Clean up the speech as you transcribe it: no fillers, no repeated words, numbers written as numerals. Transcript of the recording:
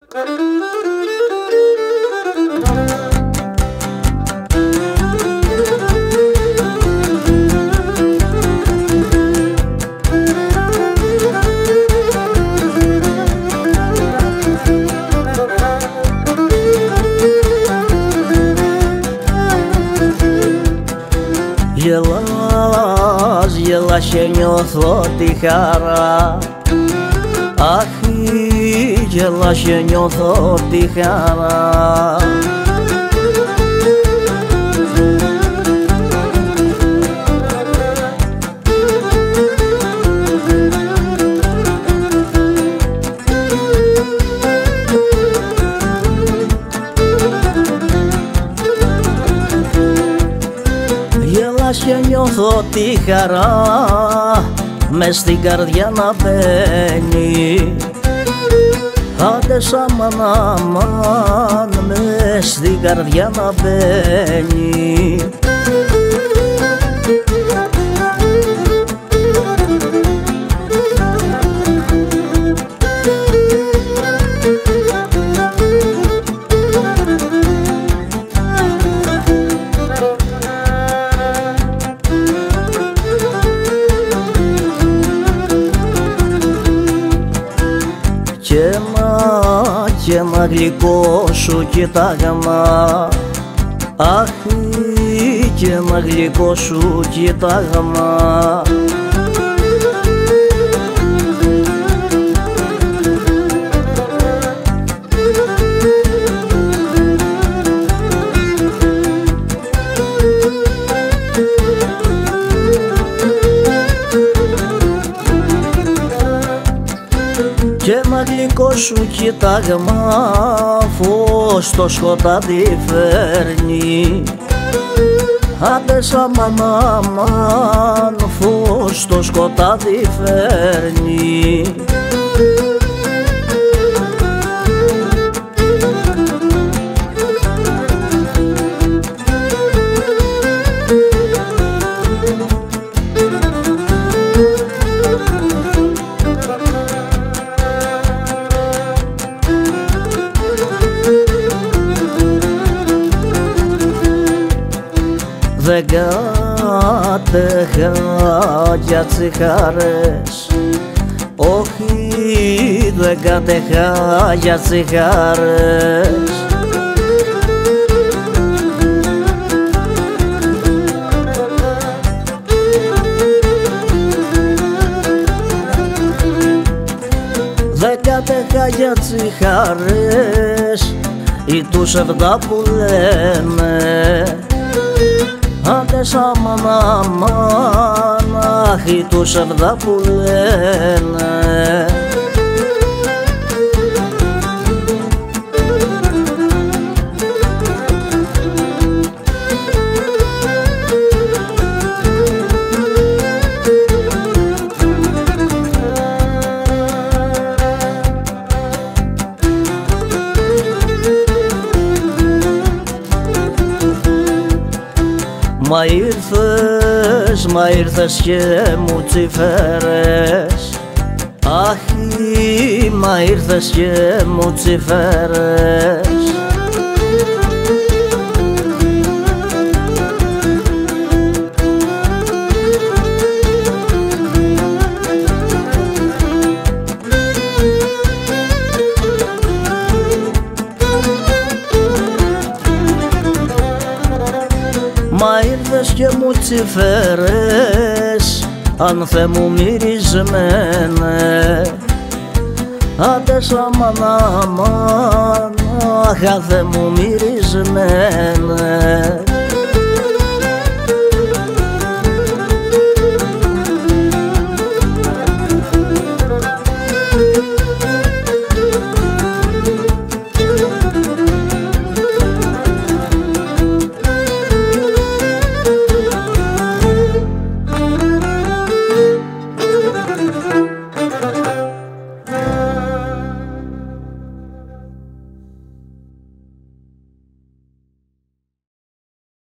Γελάς, γελάς και νιώθω τη χαρά. Αχ, γελάς και νιώθω τη χαρά. Γελάς και νιώθω τη χαρά, μες στην καρδιά να μπαίνει. Άντε σαμάν, αμάν, μες στην καρδιά να μπαίνει. Και ένα γλυκό σου κοιτάγμα. Αχ, και ένα γλυκό σου κοιτάγμα. Και ένα γλυκό σου κοιτάγμα φως στο σκοτάδι φέρνει. Άντε σαμάν, αμάν, φως στο σκοτάδι φέρνει. Δεν κατέχα για τσιχάρες. Όχι, δεν κατέχα για τσιχάρες. Δεν κατέχα για τσιχάρες ή τους εβδά που λένε. Άντε σαμάν, αμάν, αχ, ή τους εβδά που λένε. Μα ήρθες και μου τσιφέρες. Αχ, μα ήρθες και μου τσιφέρες. Μα ήρθες και μου τσιφέρες, αν Θεέ μου μυρισμένε. Άντε σαμάν, αμάν, αχ, αν Θεέ μου μυρισμένε.